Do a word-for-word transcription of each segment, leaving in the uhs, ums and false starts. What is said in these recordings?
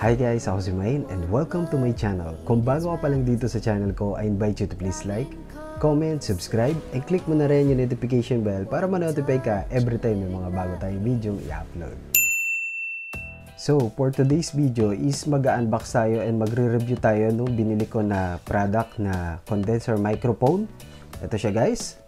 Hi guys, ako si Main and welcome to my channel. Kung bago ka pa lang dito sa channel ko, I invite you to please like, comment, subscribe, and click mo na rin yung notification bell para ma-notify ka every time may mga bago tayong video i-upload. So, for today's video is mag-unbox tayo and magre-review tayo nung binili ko na product na condenser microphone. Ito siya guys.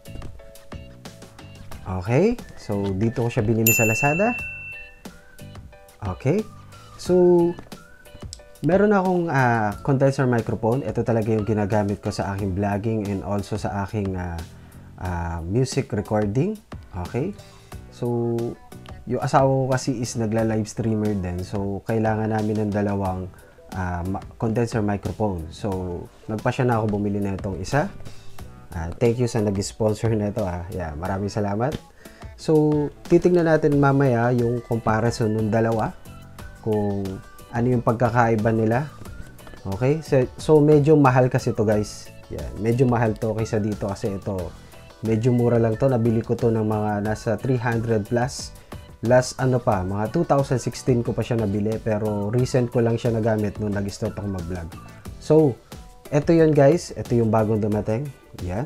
Okay, so dito ko siya binili sa Lazada. Okay, so meron akong uh, condenser microphone. Ito talaga yung ginagamit ko sa aking vlogging and also sa aking uh, uh, music recording. Okay, so yung asawa ko kasi is nagla-live streamer din. So kailangan namin ng dalawang uh, condenser microphone. So nagpa siya na ako bumili na itong isa. Uh, thank you sa nag-sponsor na ito. Ah. Yeah, maraming salamat. So titignan natin mamaya yung comparison ng dalawa. Kung ano yung pagkakaiba nila. Okay? So, so medyo mahal kasi to guys. Yan. Medyo mahal to kaysa dito kasi ito. Medyo mura lang to. Nabili ko to ng mga nasa three hundred plus. Last ano pa, mga two thousand sixteen ko pa siya nabili. Pero recent ko lang siya nagamit nung nag-start ako mag-vlog. So, ito yun guys. Ito yung bagong dumating. Yan.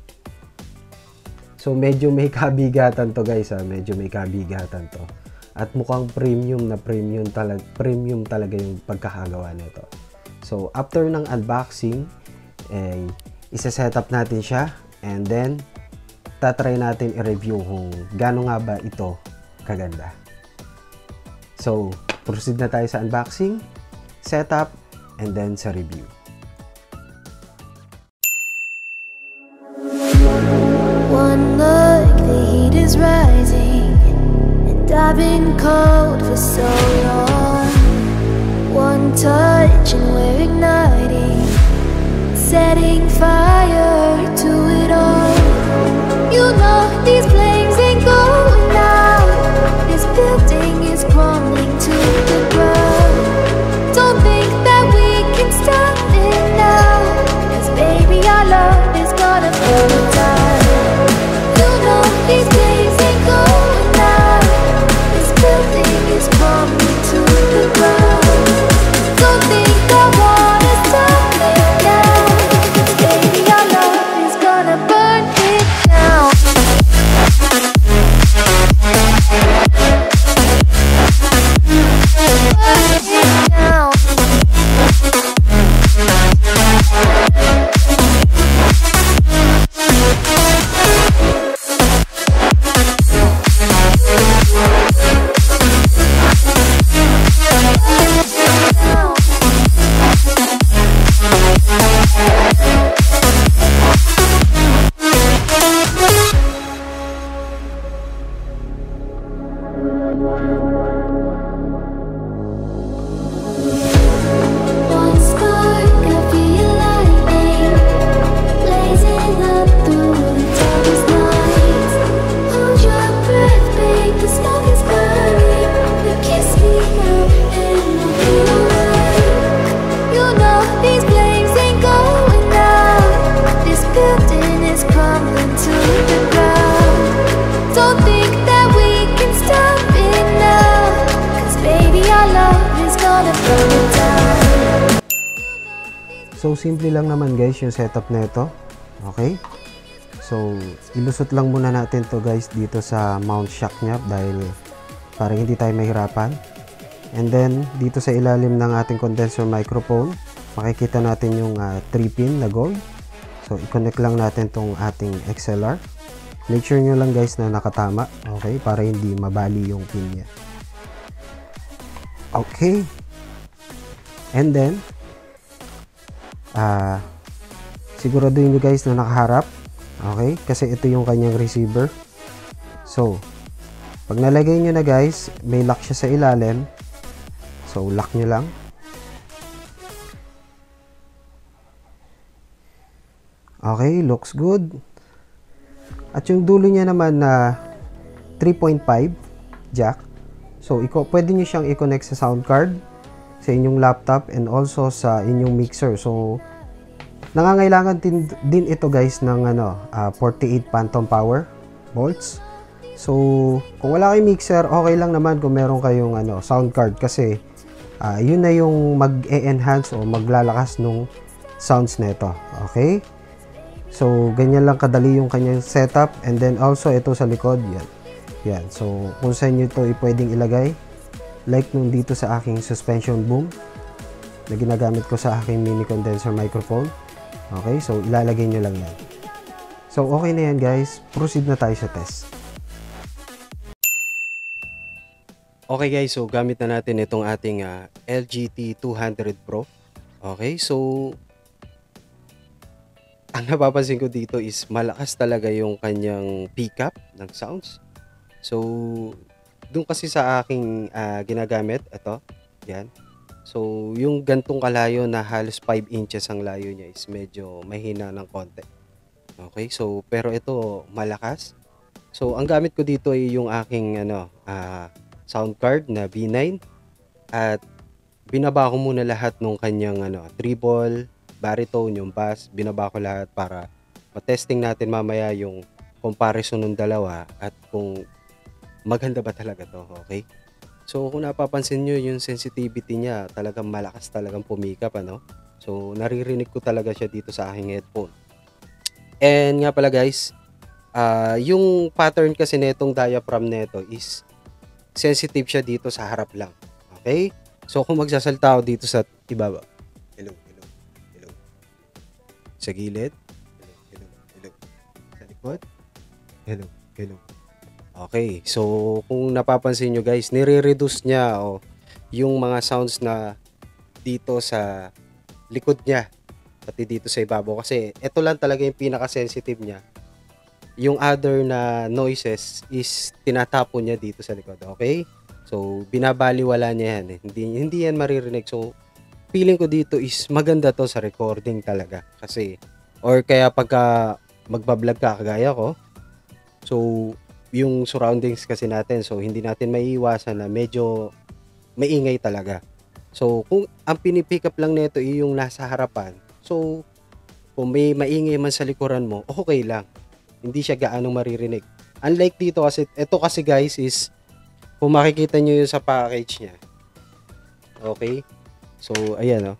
So, medyo may kabigatan to guys. Ha? Medyo may kabigatan to. At mukhang premium na premium talaga, premium talaga yung pagkakagawa nito. So, after ng unboxing, eh, isa-set up natin siya. And then, tatry natin i-review kung gaano nga ba ito kaganda. So, proceed na tayo sa unboxing, setup, and then sa review. One look, the heat is rising. I've been cold for so long. One touch and we're igniting, setting fire to it all. You know these flames ain't going out. This building is crumbling to the ground. Don't think that we can stop it now, 'cause baby our love is gonna burn down. You know these flames ain't going out. Building is coming to the ground. Don't think I wanna stop it now, 'cause baby our love is gonna burn it down. Burn it down. So, simple lang naman guys yung setup na ito. Okay? So, ilusot lang muna natin to guys dito sa mount shock niya dahil para hindi tayo mahirapan. And then, dito sa ilalim ng ating condenser microphone, makikita natin yung uh, three pin na gold. So, i-connect lang natin tong ating X L R. Make sure nyo lang guys na nakatama. Okay? Para hindi mabali yung pin niya. Okay. And then, Uh, siguraduhin nyo guys na nakaharap. Okay? Kasi ito yung kanyang receiver. So, pag nalagay nyo na guys, may lock siya sa ilalim. So, lock nyo lang. Okay, looks good. At yung dulo niya naman na three point five jack. So, iko, pwede nyo siyang i-connect sa sound card, sa inyong laptop, and also sa inyong mixer. So, nangangailangan din, din ito guys ng ano, uh, forty-eight phantom power volts. So, kung wala kayong mixer, okay lang naman kung meron kayong ano, sound card kasi uh, yun na yung mag-e-enhance o maglalakas nung sounds nito. Okay? So, ganyan lang kadali yung kanyang setup. And then also, ito sa likod, yan. Yan. So, kung saan nyo ito pwedeng ilagay, like nung dito sa aking suspension boom, na ginagamit ko sa aking mini condenser microphone. Okay? So, ilalagay nyo lang yan. So, okay na yan guys. Proceed na tayo sa test. Okay guys, so gamit na natin itong ating uh, L G T two hundred Pro. Okay, so ang napapansin ko dito is malakas talaga yung kanyang pickup ng sounds. So, doon kasi sa aking uh, ginagamit, ito, yan. So, yung gantong kalayo na halos five inches ang layo niya is medyo mahina ng konti. Okay, so pero ito malakas. So, ang gamit ko dito ay yung aking ano, uh, sound card na B nine at binaba ko muna lahat ng kanyang ano, treble, baritone, yung bass, binaba ko lahat para matesting natin mamaya yung comparison ng dalawa at kung maganda ba talaga to, okay? So kung napapansin nyo yung sensitivity niya, talagang malakas talagang pumikap, ano? So naririnig ko talaga siya dito sa aking headphone. And nga pala guys, uh, yung pattern kasi netong diaphragm neto is sensitive siya dito sa harap lang. Okay? So, kung magsasalta ako dito sa ibaba. Hello, hello, hello. Sa gilid. Hello, hello, hello. Sa likod. Hello, hello. Okay. So, kung napapansin nyo guys, nire-reduce niya oh, yung mga sounds na dito sa likod niya. Pati dito sa ibabaw. Kasi ito lang talaga yung pinaka-sensitive niya. Yung other na noises is tinatapon niya dito sa likod. Okay? So, binabaliwala niya yan. Eh. Hindi, hindi yan maririnig. So, feeling ko dito is maganda to sa recording talaga. Kasi, or kaya pagka magbablog ka kagaya ko, so, yung surroundings kasi natin, so, hindi natin maiiwasan na medyo maingay talaga. So, kung ang pinipick up lang nito ay yung nasa harapan, so, kung may maingay man sa likuran mo, okay lang. Hindi siya gaano maririnig. Unlike dito kasi, ito kasi guys is, kung makikita nyo yung sa package niya. Okay? So, ayan o. Oh.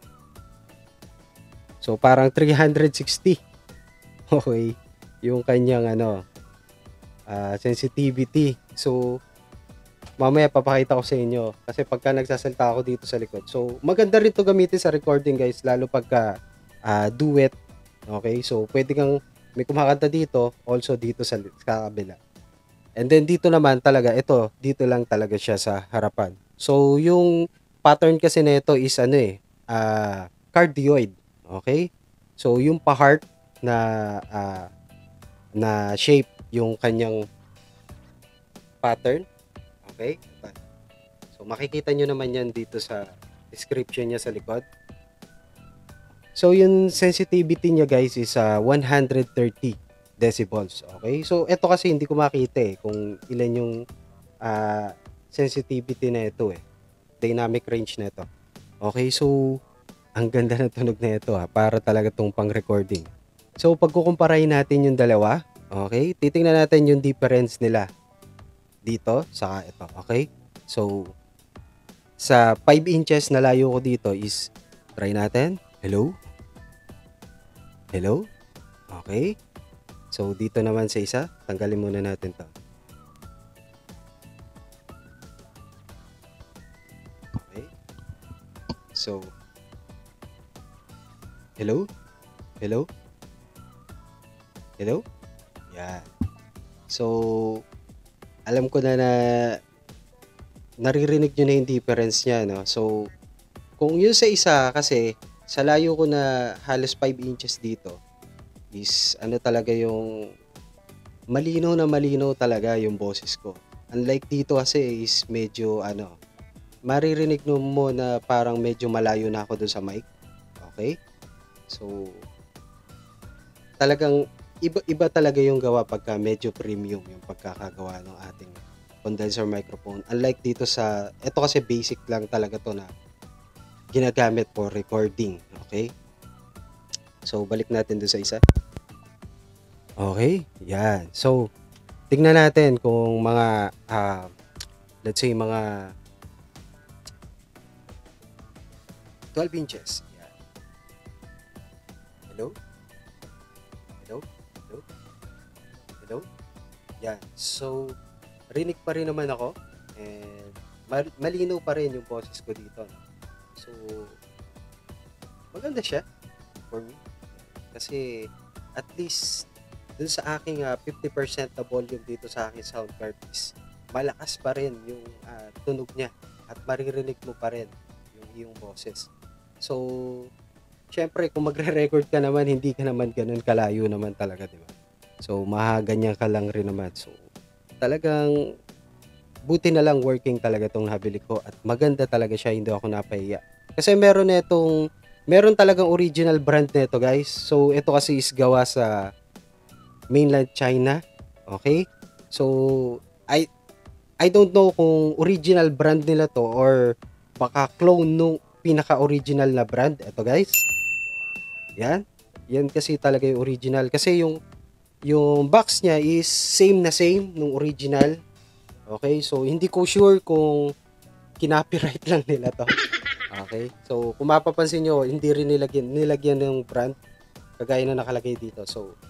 So, parang three sixty. Okay? Yung kanyang ano, uh, sensitivity. So, mamaya papakita ko sa inyo. Kasi pagka nagsasalta ako dito sa likod. So, maganda rin to gamitin sa recording guys. Lalo pagka uh, duet. Okay? So, pwede kang may kumakanta dito, also dito sa, sa kabila. And then dito naman talaga, ito, dito lang talaga siya sa harapan. So, yung pattern kasi nito is ano eh, uh, cardioid. Okay? So, yung pa-heart na, uh, na shape, yung kanyang pattern. Okay? So, makikita nyo naman yan dito sa description niya sa likod. So, yung sensitivity niya guys is uh, one hundred thirty decibels. Okay? So, ito kasi hindi ko makita eh kung ilan yung uh, sensitivity na ito eh. Dynamic range na ito. Okay? So, ang ganda ng tunog na ito ha. Para talaga itong pang-recording. So, pagkukumparahin natin yung dalawa, okay? Titingnan natin yung difference nila dito sa ito. Okay? So, sa five inches na layo ko dito is, try natin. Hello? Hello? Okay. So, dito naman sa isa, tanggalin muna natin to. Okay. So, hello? Hello? Hello? Yan. So, alam ko na na naririnig nyo na yung difference niya, no? So, kung yun sa isa, kasi sa layo ko na halos five inches dito is ano talaga yung malinaw na malinaw talaga yung boses ko. Unlike dito kasi is medyo ano, maririnig mo na parang medyo malayo na ako dun sa mic. Okay? So, talagang iba, iba talaga yung gawa pagka medyo premium yung pagkakagawa ng ating condenser microphone. Unlike dito sa, ito kasi basic lang talaga to na ginagamit for recording. Okay? So, balik natin doon sa isa. Okay? Yan. So, tingnan natin kung mga, uh, let's say, mga twelve inches. Yan. Hello? Hello? Hello? Hello? Yan. So, rinig pa rin naman ako. And mal- malinaw pa rin yung boses ko dito. No? So, maganda siya for me. Kasi, at least, dun sa aking uh, fifty percent na volume dito sa aking sound card is malakas pa rin yung uh, tunog niya. At maririnig mo pa rin yung iyong boses. So, syempre, kung magre-record ka naman, hindi ka naman ganun kalayo naman talaga, di ba? So, mahaganyan ka lang rin naman. So, talagang, buti na lang working talaga tong nabili ko. At maganda talaga siya, hindi ako napahiya. Kasi meron na itong, meron talagang original brand na ito, guys. So, ito kasi is gawa sa mainland China. Okay? So, I, I don't know kung original brand nila to or baka clone nung pinaka-original na brand. Ito guys. Yan. Yan kasi talaga yung original. Kasi yung yung box niya is same na same nung original. Okay? So, hindi ko sure kung kinopyright lang nila to. Okay? So, kung mapapansin nyo, hindi rin nilagyan, nilagyan ng brand. Kagaya na nakalagay dito. So,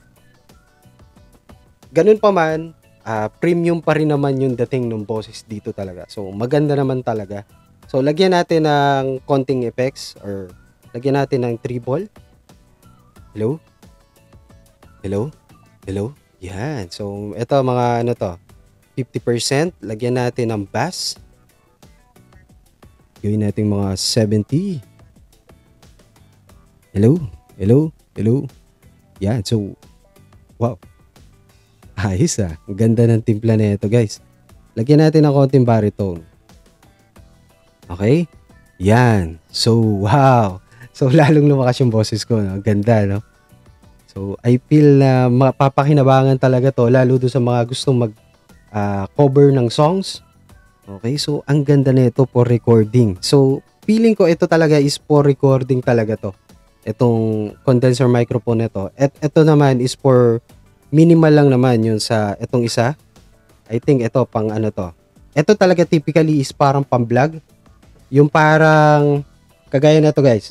ganun pa man, Uh, premium pa rin naman yung dating ng boses dito talaga. So, maganda naman talaga. So, lagyan natin ng konting effects or lagyan natin ng treble. Hello? Hello? Hello? Yan. So, ito mga ano to, fifty percent. Lagyan natin ng bass. Gawin natin mga seventy. Hello? Hello? Hello? Yan. So, wow. Ayos ah. Ang ganda ng timpla na ito guys. Lagyan natin ng konting baritone. Okay? Yan. So, wow. So, lalong lumakas yung boses ko. No? Ganda, no? So, I feel na mapapakinabangan talaga to. Lalo doon sa mga gustong mag-cover uh, ng songs. Okay? So, ang ganda na ito for recording. So, feeling ko ito talaga is for recording talaga to. Itong condenser microphone na to. At ito naman is for minimal lang naman yun sa itong isa. I think ito pang ano to. Ito talaga typically is parang pang vlog. Yung parang kagaya na to guys.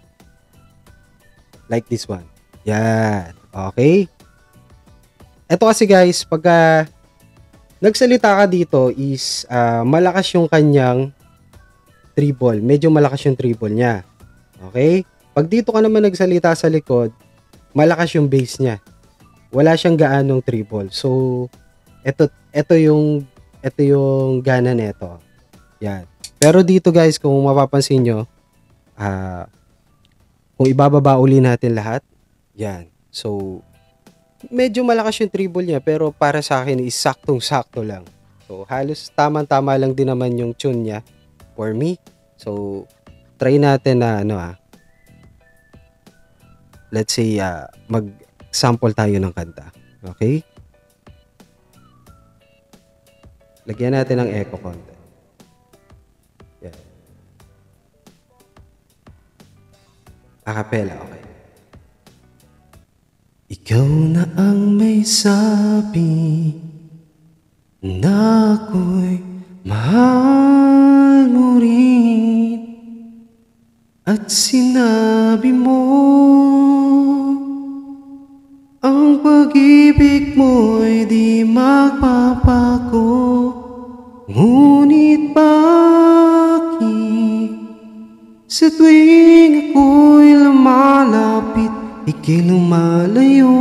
Like this one. Yan. Okay. Ito kasi guys, pagka nagsalita ka dito is uh, malakas yung kanyang treble. Medyo malakas yung treble niya. Okay. Pag dito ka naman nagsalita sa likod, malakas yung bass niya. Wala siyang gaanong treble. So, ito, ito yung, ito yung gana nito. Yan. Pero dito guys, kung mapapansin nyo, uh, kung ibababa uli natin lahat, yan. So, medyo malakas yung treble niya, pero para sa akin is saktong-sakto lang. So, halos tamang-tama lang din naman yung tune niya for me. So, try natin na, ano ah, let's say, uh, mag, sample tayo ng kanta. Okay? Lagyan natin ng echo konti. Yan. Acapella, okay. Ikaw na ang may sabi na ako'y mahal mo rin at sinabi mo ang pag-ibig mo'y di magpapago. Ngunit bakit sa tuwing ako'y lumalapit, ika'y lumalayo?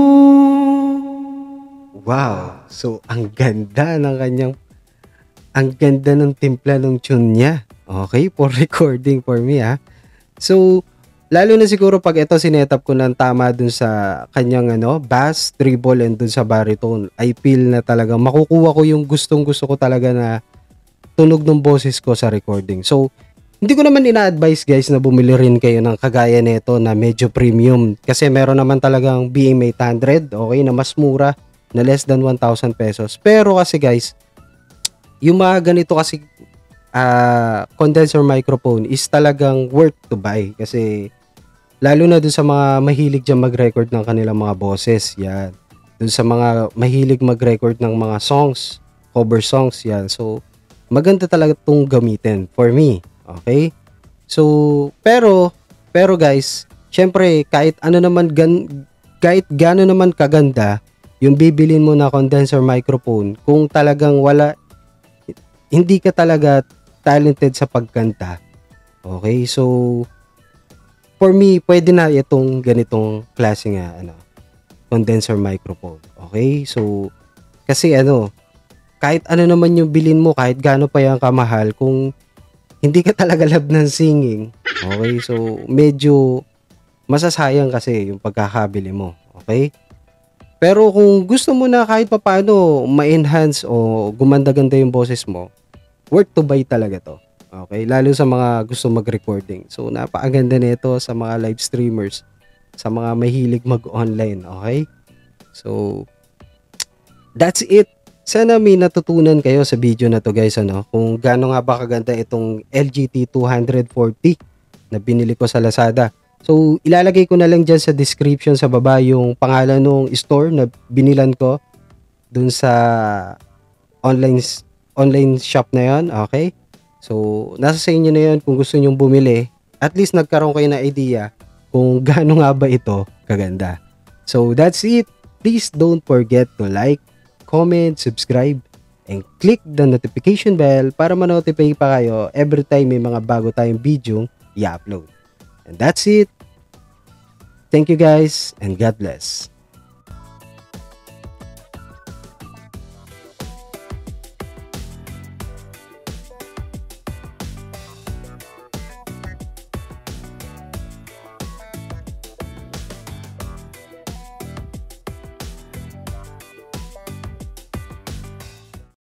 Wow! So, ang ganda ng kanyang, ang ganda ng timpla ng tune niya. Okay? For recording for me, ha? So, lalo na siguro pag ito sinetap ko ng tama dun sa kanyang ano, bass, treble, and dun sa baritone, I feel na talaga makukuha ko yung gustong gusto ko talaga na tunog ng boses ko sa recording. So, hindi ko naman ina-advise guys na bumili rin kayo ng kagaya nito na medyo premium. Kasi meron naman talagang B M eight hundred, okay, na mas mura, na less than one thousand pesos. Pero kasi guys, yung mga ganito kasi uh, condenser microphone is talagang worth to buy. Kasi lalo na dun sa mga mahilig dyan mag-record ng kanilang mga boses, yan. Dun sa mga mahilig mag-record ng mga songs, cover songs, yan. So, maganda talaga itong gamitin for me, okay? So, pero, pero guys, syempre, kahit ano naman, gan, kahit gano naman kaganda, yung bibilin mo na condenser microphone, kung talagang wala, hindi ka talaga talented sa pagkanta. Okay, so, for me, pwede na itong ganitong klase nga, ano, condenser microphone. Okay, so, kasi ano, kahit ano naman yung bilin mo, kahit gaano pa yung kamahal, kung hindi ka talaga love ng singing, okay, so, medyo masasayang kasi yung pagkakabili mo. Okay? Pero kung gusto mo na kahit papaano ma-enhance o gumanda-ganda yung boses mo, worth to buy talaga to. Okay? Lalo sa mga gusto mag-recording. So, napakaganda nito sa mga live streamers, sa mga mahilig mag-online. Okay? So, that's it. Sana may natutunan kayo sa video na to guys. Ano? Kung gaano nga ba kaganda itong L G T two forty na binili ko sa Lazada. So, ilalagay ko na lang dyan sa description sa baba yung pangalan ng store na binilan ko dun sa online online shop na yon. Okay? So, nasa sa inyo na yun kung gusto nyong bumili. At least nagkaroon kayo na idea kung gaano nga ba ito kaganda. So, that's it. Please don't forget to like, comment, subscribe, and click the notification bell para ma-notify pa kayo every time may mga bago tayong video i-upload. And that's it. Thank you guys and God bless.